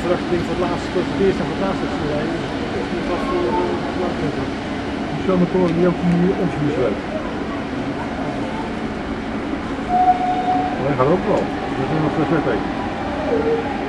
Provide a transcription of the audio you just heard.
verwachting voor het laatste, voor het eerste en voor het laatste te rijden. Dus dat is niet wat voor langzetten. Die zomerkoren die ook die omschuurswerk. Alleen gaat ook wel. Dat is nog een vet.